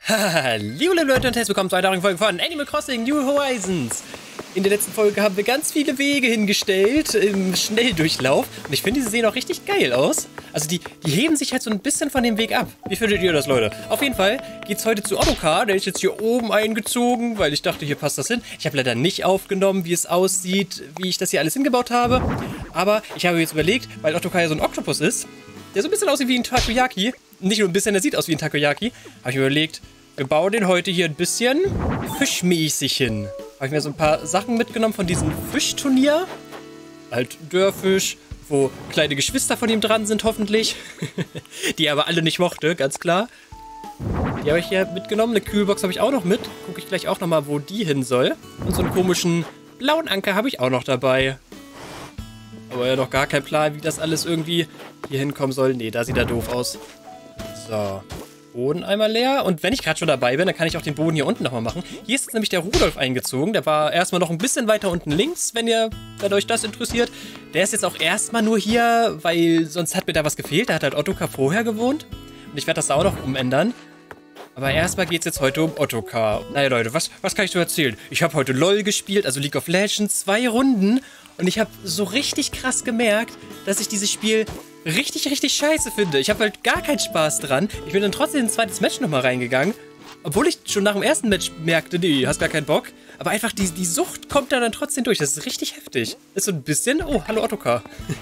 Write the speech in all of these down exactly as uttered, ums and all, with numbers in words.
Hallo liebe Leute und herzlich willkommen zu einer neuen Folge von Animal Crossing New Horizons. In der letzten Folge haben wir ganz viele Wege hingestellt im Schnelldurchlauf und ich finde, die sehen auch richtig geil aus. Also die, die heben sich halt so ein bisschen von dem Weg ab. Wie findet ihr das, Leute? Auf jeden Fall geht's heute zu Ottokar, der ist jetzt hier oben eingezogen, weil ich dachte, hier passt das hin. Ich habe leider nicht aufgenommen, wie es aussieht, wie ich das hier alles hingebaut habe. Aber ich habe jetzt überlegt, weil Ottokar ja so ein Oktopus ist, der so ein bisschen aussieht wie ein Takoyaki, nicht nur ein bisschen, der sieht aus wie ein Takoyaki, habe ich mir überlegt, wir bauen den heute hier ein bisschen fischmäßig hin. Habe ich mir so ein paar Sachen mitgenommen von diesem Fischturnier. Halt Dörrfisch, wo kleine Geschwister von ihm dran sind, hoffentlich. Die er aber alle nicht mochte, ganz klar. Die habe ich hier mitgenommen. Eine Kühlbox habe ich auch noch mit. Gucke ich gleich auch nochmal, wo die hin soll. Und so einen komischen blauen Anker habe ich auch noch dabei. Aber ja noch gar kein Plan, wie das alles irgendwie hier hinkommen soll. Nee, da sieht er doof aus. So. Boden einmal leer. Und wenn ich gerade schon dabei bin, dann kann ich auch den Boden hier unten nochmal machen. Hier ist jetzt nämlich der Rudolf eingezogen. Der war erstmal noch ein bisschen weiter unten links, wenn ihr dadurch das interessiert. Der ist jetzt auch erstmal nur hier, weil sonst hat mir da was gefehlt. Da hat halt Ottokar vorher gewohnt. Und ich werde das da auch noch umändern. Aber erstmal geht es jetzt heute um Ottokar. Naja, Leute, was, was kann ich so erzählen? Ich habe heute LOL gespielt, also League of Legends, zwei Runden. Und ich habe so richtig krass gemerkt, dass ich dieses Spiel richtig, richtig scheiße finde. Ich habe halt gar keinen Spaß dran. Ich bin dann trotzdem in ein zweites Match nochmal reingegangen. Obwohl ich schon nach dem ersten Match merkte, nee, hast gar keinen Bock. Aber einfach die, die Sucht kommt da dann trotzdem durch. Das ist richtig heftig. Ist so ein bisschen... Oh, hallo Ottokar.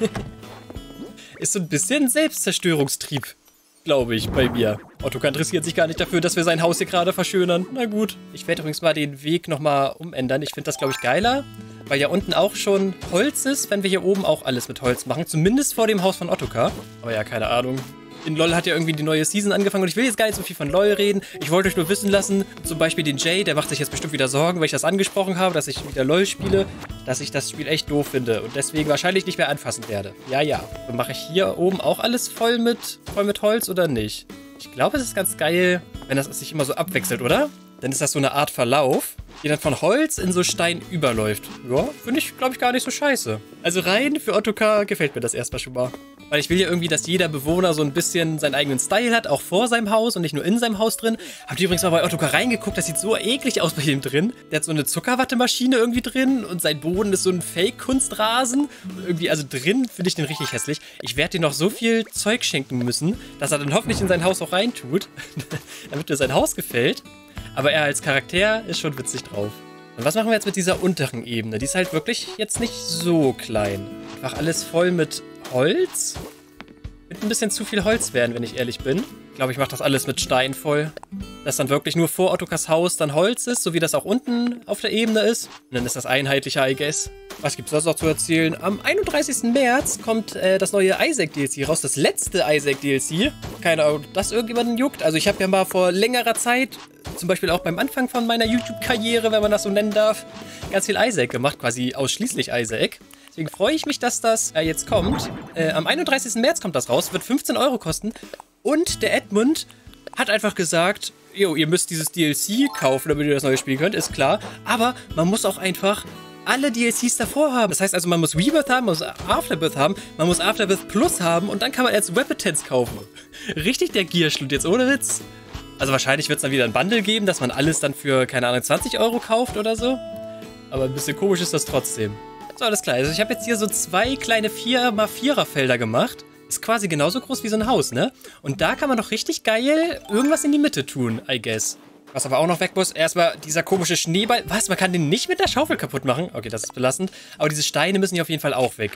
Ist so ein bisschen Selbstzerstörungstrieb, glaube ich, bei mir. Ottokar interessiert sich gar nicht dafür, dass wir sein Haus hier gerade verschönern. Na gut. Ich werde übrigens mal den Weg nochmal umändern. Ich finde das, glaube ich, geiler. Weil ja unten auch schon Holz ist, wenn wir hier oben auch alles mit Holz machen. Zumindest vor dem Haus von Ottokar. Aber ja, keine Ahnung. In LOL hat ja irgendwie die neue Season angefangen und ich will jetzt gar nicht so viel von LOL reden. Ich wollte euch nur wissen lassen, zum Beispiel den Jay, der macht sich jetzt bestimmt wieder Sorgen, weil ich das angesprochen habe, dass ich wieder LOL spiele, dass ich das Spiel echt doof finde und deswegen wahrscheinlich nicht mehr anfassen werde. Ja, ja. Und mache ich hier oben auch alles voll mit, voll mit Holz oder nicht? Ich glaube, es ist ganz geil, wenn das sich immer so abwechselt, oder? Dann ist das so eine Art Verlauf, die dann von Holz in so Stein überläuft. Ja, finde ich, glaube ich, gar nicht so scheiße. Also rein für Ottokar gefällt mir das erstmal schon mal. Weil ich will ja irgendwie, dass jeder Bewohner so ein bisschen seinen eigenen Style hat, auch vor seinem Haus und nicht nur in seinem Haus drin. Habt ihr übrigens mal bei Ottokar reingeguckt, das sieht so eklig aus bei ihm drin. Der hat so eine Zuckerwattemaschine irgendwie drin und sein Boden ist so ein Fake-Kunstrasen. Irgendwie, also drin finde ich den richtig hässlich. Ich werde dir noch so viel Zeug schenken müssen, dass er dann hoffentlich in sein Haus auch reintut, damit mir sein Haus gefällt. Aber er als Charakter ist schon witzig drauf. Und was machen wir jetzt mit dieser unteren Ebene? Die ist halt wirklich jetzt nicht so klein. Einfach alles voll mit Holz. Wird ein bisschen zu viel Holz werden, wenn ich ehrlich bin. Ich glaube, ich mache das alles mit Stein voll. Dass dann wirklich nur vor Ottokars Haus dann Holz ist, so wie das auch unten auf der Ebene ist. Und dann ist das einheitlicher, I guess. Was gibt's sonst noch zu erzählen? Am einunddreißigsten März kommt äh, das neue Isaac D L C raus. Das letzte Isaac D L C. Keine Ahnung, ob das irgendjemanden juckt. Also ich habe ja mal vor längerer Zeit, zum Beispiel auch beim Anfang von meiner YouTube-Karriere, wenn man das so nennen darf, ganz viel Isaac gemacht. Quasi ausschließlich Isaac. Deswegen freue ich mich, dass das äh, jetzt kommt. Äh, am einunddreißigsten März kommt das raus. Wird fünfzehn Euro kosten. Und der Edmund hat einfach gesagt, jo, ihr müsst dieses D L C kaufen, damit ihr das neue spielen könnt, ist klar. Aber man muss auch einfach alle D L Cs davor haben. Das heißt also, man muss Rebirth haben, man muss Afterbirth haben, man muss Afterbirth Plus haben und dann kann man erst Repetence kaufen. Richtig der Gierschlund jetzt, ohne Witz. Also wahrscheinlich wird es dann wieder ein Bundle geben, dass man alles dann für, keine Ahnung, zwanzig Euro kauft oder so. Aber ein bisschen komisch ist das trotzdem. So, alles klar. Also ich habe jetzt hier so zwei kleine vier mal vierer Felder gemacht. Ist quasi genauso groß wie so ein Haus, ne? Und da kann man doch richtig geil irgendwas in die Mitte tun, I guess. Was aber auch noch weg muss, erstmal dieser komische Schneeball. Was, man kann den nicht mit der Schaufel kaputt machen? Okay, das ist belastend. Aber diese Steine müssen hier auf jeden Fall auch weg.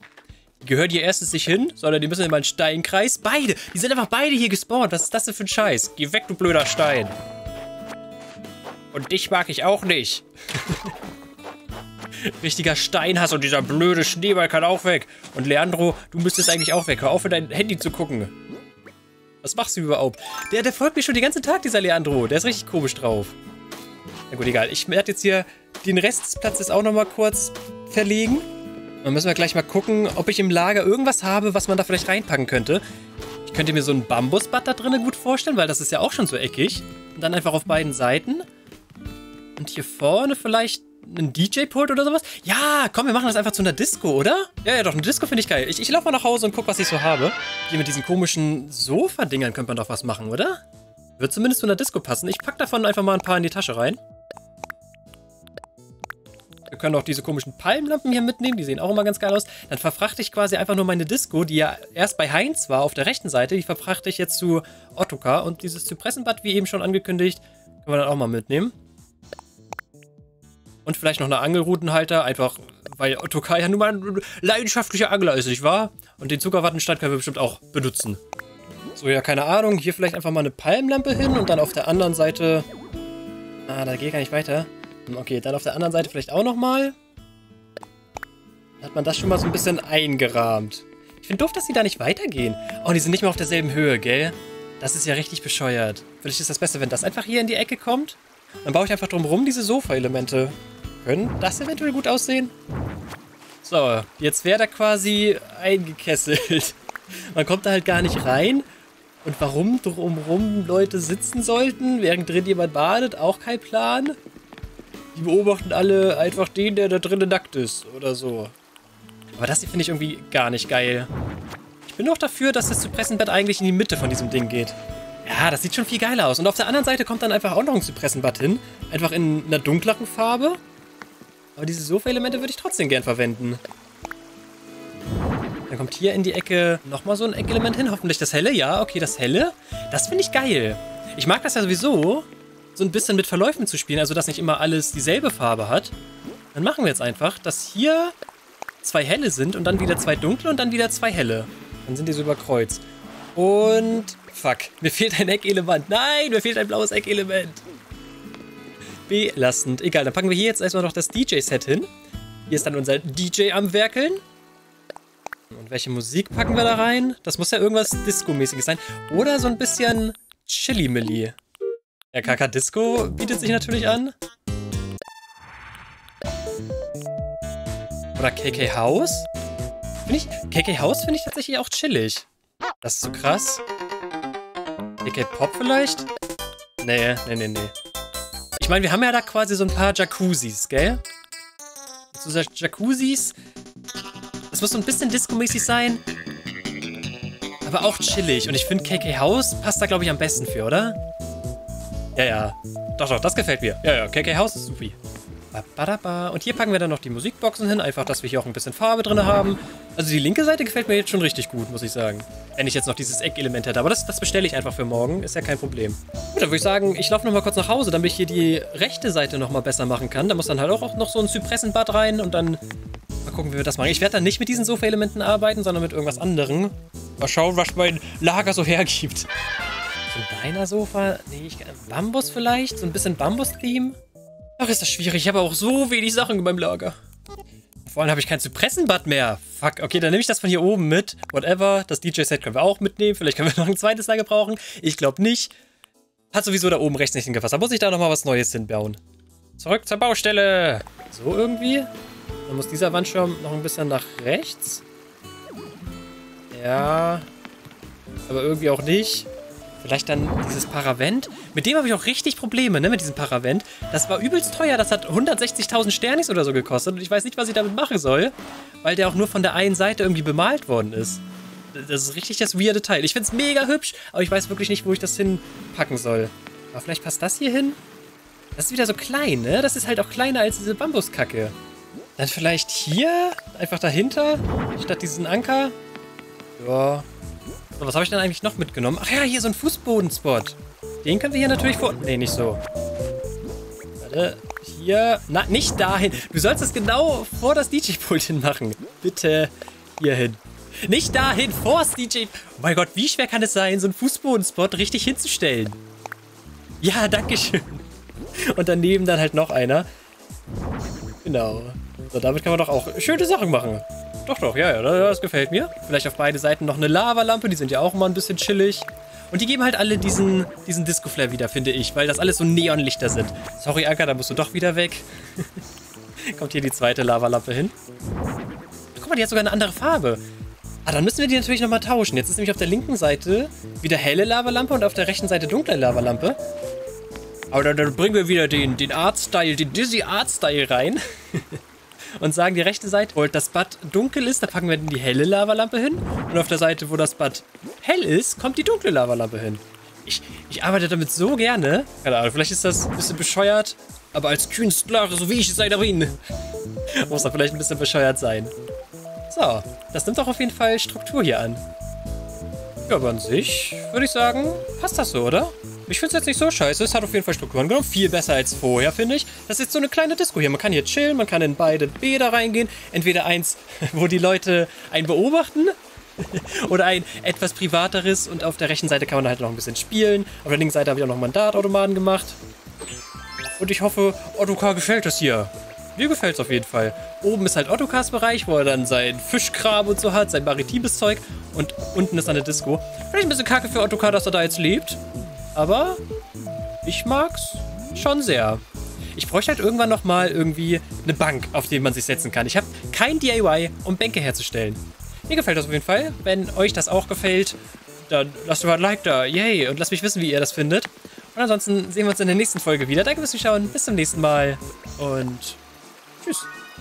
Die gehören hier erstens nicht hin, sondern die müssen in meinen Steinkreis. Beide! Die sind einfach beide hier gespawnt. Was ist das denn für ein Scheiß? Geh weg, du blöder Stein. Und dich mag ich auch nicht. Richtiger Steinhass und dieser blöde Schneeball kann auch weg. Und Leandro, du müsstest eigentlich auch weg. Hör auf, in dein Handy zu gucken. Was machst du überhaupt? Der, der folgt mir schon den ganzen Tag, dieser Leandro. Der ist richtig komisch drauf. Na gut, egal. Ich werde jetzt hier den Rest des Platzes auch nochmal kurz verlegen. Dann müssen wir gleich mal gucken, ob ich im Lager irgendwas habe, was man da vielleicht reinpacken könnte. Ich könnte mir so ein Bambusbad da drinnen gut vorstellen, weil das ist ja auch schon so eckig. Und dann einfach auf beiden Seiten. Und hier vorne vielleicht ein D J-Pult oder sowas? Ja, komm, wir machen das einfach zu einer Disco, oder? Ja, ja, doch, eine Disco finde ich geil. Ich, ich laufe mal nach Hause und guck, was ich so habe. Hier mit diesen komischen Sofa-Dingern könnte man doch was machen, oder? Wird zumindest zu einer Disco passen. Ich pack davon einfach mal ein paar in die Tasche rein. Wir können auch diese komischen Palmlampen hier mitnehmen, die sehen auch immer ganz geil aus. Dann verfrachte ich quasi einfach nur meine Disco, die ja erst bei Heinz war, auf der rechten Seite. Die verfrachte ich jetzt zu Ottokar. Und dieses Zypressenbad, wie eben schon angekündigt, können wir dann auch mal mitnehmen. Und vielleicht noch eine Angelrutenhalter, einfach weil Ottokar ja nun mal ein leidenschaftlicher Angler ist, nicht wahr? Und den Zuckerwattenstand können wir bestimmt auch benutzen. So, ja, keine Ahnung. Hier vielleicht einfach mal eine Palmlampe hin und dann auf der anderen Seite... Ah, da geht gar nicht weiter. Okay, dann auf der anderen Seite vielleicht auch nochmal. Hat man das schon mal so ein bisschen eingerahmt. Ich finde doof, dass die da nicht weitergehen. Oh, die sind nicht mehr auf derselben Höhe, gell? Das ist ja richtig bescheuert. Vielleicht ist das Beste, wenn das einfach hier in die Ecke kommt. Dann baue ich einfach drumherum diese Sofa-Elemente. Können das eventuell gut aussehen? So, jetzt wäre da quasi eingekesselt. Man kommt da halt gar nicht rein. Und warum drumherum Leute sitzen sollten, während drin jemand badet, auch kein Plan. Die beobachten alle einfach den, der da drinnen nackt ist oder so. Aber das hier finde ich irgendwie gar nicht geil. Ich bin doch dafür, dass das Zypressenbett eigentlich in die Mitte von diesem Ding geht. Ja, das sieht schon viel geiler aus. Und auf der anderen Seite kommt dann einfach auch noch ein Zypressenbett hin. Einfach in einer dunkleren Farbe. Aber diese Sofa-Elemente würde ich trotzdem gern verwenden. Dann kommt hier in die Ecke nochmal so ein Eckelement hin. Hoffentlich das helle. Ja, okay, das helle. Das finde ich geil. Ich mag das ja sowieso, so ein bisschen mit Verläufen zu spielen. Also, dass nicht immer alles dieselbe Farbe hat. Dann machen wir jetzt einfach, dass hier zwei helle sind und dann wieder zwei dunkle und dann wieder zwei helle. Dann sind die so überkreuzt. Und... Fuck, mir fehlt ein Eckelement. Nein, mir fehlt ein blaues Eckelement. Belastend. Egal, dann packen wir hier jetzt erstmal noch das D J-Set hin. Hier ist dann unser D J am Werkeln. Und welche Musik packen wir da rein? Das muss ja irgendwas Disco-mäßiges sein. Oder so ein bisschen Chili-Milli. Ja, K K Disco bietet sich natürlich an. Oder K K House. Finde ich, K K House finde ich tatsächlich auch chillig. Das ist so krass. K K Pop vielleicht? Nee, nee, nee, nee. Ich meine, wir haben ja da quasi so ein paar Jacuzzis, gell? So Jacuzzis. Das muss so ein bisschen disco-mäßig sein. Aber auch chillig. Und ich finde, K K House passt da, glaube ich, am besten für, oder? Ja, ja. Doch, doch, das gefällt mir. Ja, ja, K K House ist supi. Und hier packen wir dann noch die Musikboxen hin. Einfach, dass wir hier auch ein bisschen Farbe drin haben. Also die linke Seite gefällt mir jetzt schon richtig gut, muss ich sagen. Wenn ich jetzt noch dieses Eckelement hätte. Aber das, das bestelle ich einfach für morgen. Ist ja kein Problem. Gut, dann würde ich sagen, ich laufe nochmal kurz nach Hause, damit ich hier die rechte Seite nochmal besser machen kann. Da muss dann halt auch noch so ein Zypressenbad rein und dann mal gucken, wie wir das machen. Ich werde dann nicht mit diesen Sofa-Elementen arbeiten, sondern mit irgendwas anderem. Mal schauen, was mein Lager so hergibt. So ein Beiner-Sofa? Nee, ich, Bambus vielleicht? So ein bisschen Bambus-Theme? Ach, ist das schwierig. Ich habe auch so wenig Sachen in meinem Lager. Vor allem habe ich kein Zypressenbad mehr. Fuck, okay, dann nehme ich das von hier oben mit. Whatever. Das D J-Set können wir auch mitnehmen. Vielleicht können wir noch ein zweites da gebrauchen. Ich glaube nicht. Hat sowieso da oben rechts nicht hingefasst. Da muss ich da nochmal was Neues hinbauen. Zurück zur Baustelle. So irgendwie. Dann muss dieser Wandschirm noch ein bisschen nach rechts. Ja. Aber irgendwie auch nicht. Vielleicht dann dieses Paravent. Mit dem habe ich auch richtig Probleme, ne, mit diesem Paravent. Das war übelst teuer. Das hat hundertsechzigtausend Sternis oder so gekostet. Und ich weiß nicht, was ich damit machen soll. Weil der auch nur von der einen Seite irgendwie bemalt worden ist. Das ist richtig das weirde Teil. Ich finde es mega hübsch, aber ich weiß wirklich nicht, wo ich das hinpacken soll. Aber vielleicht passt das hier hin. Das ist wieder so klein, ne? Das ist halt auch kleiner als diese Bambuskacke. Dann vielleicht hier? Einfach dahinter? Statt diesen Anker? Ja... So, was habe ich denn eigentlich noch mitgenommen? Ach ja, hier so ein Fußbodenspot. Den können wir hier natürlich vor... Nee, nicht so. Warte, hier... Na, nicht dahin. Du sollst das genau vor das D J-Pult hin machen. Bitte hier hin. Nicht dahin, vor das D J... Oh mein Gott, wie schwer kann es sein, so einen Fußbodenspot richtig hinzustellen? Ja, dankeschön. Und daneben dann halt noch einer. Genau. So, damit kann man doch auch schöne Sachen machen. Doch, doch, ja, ja, das gefällt mir. Vielleicht auf beide Seiten noch eine Lavalampe, die sind ja auch immer ein bisschen chillig. Und die geben halt alle diesen, diesen Disco-Flair wieder, finde ich, weil das alles so Neonlichter sind. Sorry, Anka, da musst du doch wieder weg. Kommt hier die zweite Lavalampe hin. Guck mal, die hat sogar eine andere Farbe. Ah, dann müssen wir die natürlich nochmal tauschen. Jetzt ist nämlich auf der linken Seite wieder helle Lavalampe und auf der rechten Seite dunkle Lavalampe. Aber dann, dann bringen wir wieder den, den Art-Style, den Dizzy-Art-Style rein. Und sagen, die rechte Seite, wo das Bad dunkel ist, da packen wir die helle Lavalampe hin. Und auf der Seite, wo das Bad hell ist, kommt die dunkle Lavalampe hin. Ich, ich arbeite damit so gerne. Keine Ahnung, vielleicht ist das ein bisschen bescheuert, aber als Künstler, so wie ich sei darin, muss das vielleicht ein bisschen bescheuert sein. So, das nimmt doch auf jeden Fall Struktur hier an. Ja, aber an sich würde ich sagen, passt das so, oder? Ich finde es jetzt nicht so scheiße. Es hat auf jeden Fall Strukturen genommen. Viel besser als vorher, finde ich. Das ist jetzt so eine kleine Disco hier. Man kann hier chillen, man kann in beide Bäder reingehen. Entweder eins, wo die Leute einen beobachten, oder ein etwas privateres. Und auf der rechten Seite kann man halt noch ein bisschen spielen. Auf der linken Seite habe ich auch noch Mandatautomaten gemacht. Und ich hoffe, Ottokar gefällt das hier. Mir gefällt es auf jeden Fall. Oben ist halt Ottokars Bereich, wo er dann sein Fischkram und so hat, sein maritimes Zeug. Und unten ist eine Disco. Vielleicht ein bisschen kacke für Ottokar, dass er da jetzt lebt. Aber ich mag's schon sehr. Ich bräuchte halt irgendwann nochmal irgendwie eine Bank, auf die man sich setzen kann. Ich habe kein D I Y, um Bänke herzustellen. Mir gefällt das auf jeden Fall. Wenn euch das auch gefällt, dann lasst mal ein Like da. Yay! Und lasst mich wissen, wie ihr das findet. Und ansonsten sehen wir uns in der nächsten Folge wieder. Danke fürs Zuschauen. Bis zum nächsten Mal. Und tschüss.